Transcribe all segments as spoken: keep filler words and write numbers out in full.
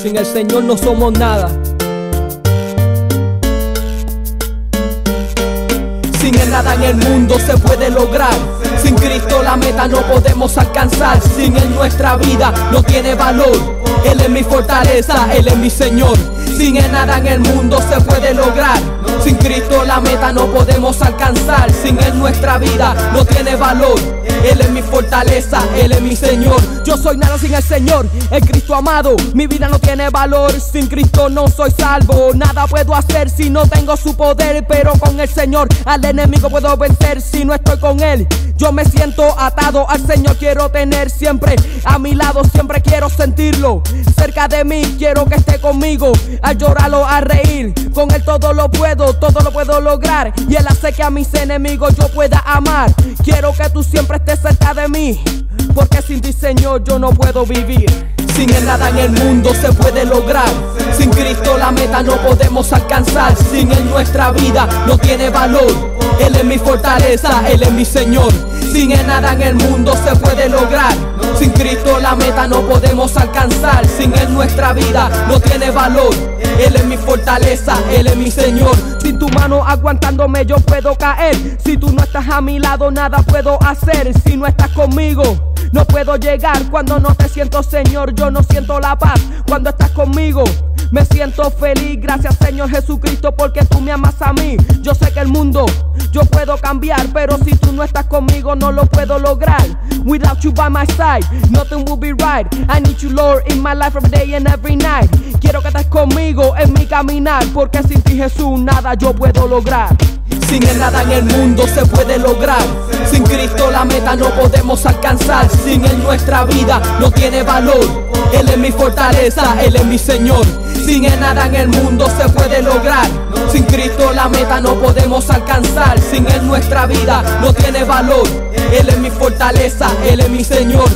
Sin el Señor no somos nada. Sin Él nada en el mundo se puede lograr. Sin Cristo la meta no podemos alcanzar. Sin Él nuestra vida no tiene valor. Él es mi fortaleza, Él es mi Señor. Sin Él nada en el mundo se puede lograr. Sin Cristo la meta no podemos alcanzar. Sin Él nuestra vida no tiene valor. Él es mi fortaleza, Él es mi Señor. Yo soy nada sin el Señor, el Cristo amado. Mi vida no tiene valor, sin Cristo no soy salvo. Nada puedo hacer si no tengo su poder. Pero con el Señor al enemigo puedo vencer. Si no estoy con Él, yo me siento atado. Al Señor quiero tener siempre a mi lado. Siempre quiero sentirlo cerca de mí, quiero que esté conmigo. Al llorarlo, a reír, con Él todo lo puedo, todo lo puedo lograr. Y Él hace que a mis enemigos yo pueda amar. Quiero que tú siempre estés cerca de mí, porque sin ti, Señor, yo no puedo vivir. Sin Él nada en el mundo se puede lograr. Sin Cristo la meta no podemos alcanzar. Sin Él nuestra vida no tiene valor. Él es mi fortaleza, Él es mi Señor. Sin Él nada en el mundo se puede lograr. Sin Cristo la meta no podemos alcanzar. Sin Él nuestra vida no tiene valor. Él es mi fortaleza, Él es mi Señor. Sin tu mano aguantándome yo puedo caer. Si tú no estás a mi lado nada puedo hacer. Si no estás conmigo no puedo llegar. Cuando no te siento, Señor, yo no siento la paz. Cuando estás conmigo me siento feliz. Gracias, Señor Jesucristo, porque tú me amas a mí. Yo sé que el mundo yo puedo cambiar, pero si tú no estás conmigo no lo puedo lograr. Without you by my side, nothing will be right. I need you, Lord, in my life every day and every night. Quiero que estés conmigo en mi caminar, porque sin ti, Jesús, nada yo puedo lograr. Sin Él nada en el mundo se puede lograr. Sin Cristo la meta no podemos alcanzar. Sin Él nuestra vida no tiene valor. Él es mi fortaleza, Él es mi Señor. Sin Él nada en el mundo se puede lograr. Sin Cristo la meta no podemos alcanzar. Sin Él nuestra vida no tiene valor. Él es mi fortaleza, Él es mi Señor.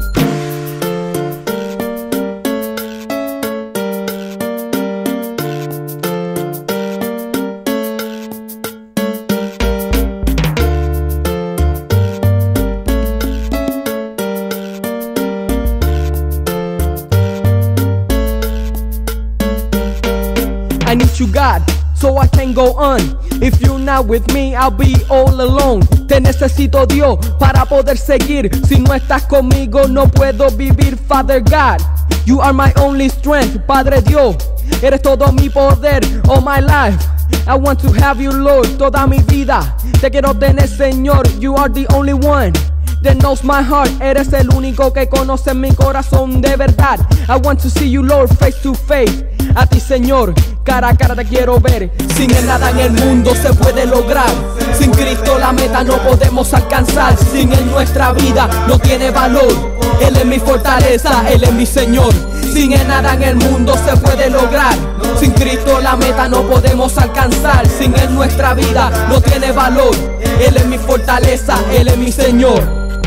I need you, God, so I can go on. If you're not with me, I'll be all alone. Te necesito, Dios, para poder seguir. Si no estás conmigo, no puedo vivir. Father God, you are my only strength. Padre Dios, eres todo mi poder. All my life I want to have you, Lord. Toda mi vida te quiero tener, Señor. You are the only one that knows my heart. Eres el único que conoce mi corazón de verdad. I want to see you, Lord, face to face. A ti, Señor, cara a cara te quiero ver. Sin Él nada en el mundo se puede lograr. Sin Cristo la meta no podemos alcanzar. Sin Él nuestra vida no tiene valor. Él es mi fortaleza, Él es mi Señor. Sin Él nada en el mundo se puede lograr. Sin Cristo la meta no podemos alcanzar. Sin Él nuestra vida no tiene valor. Él es mi fortaleza, Él es mi Señor.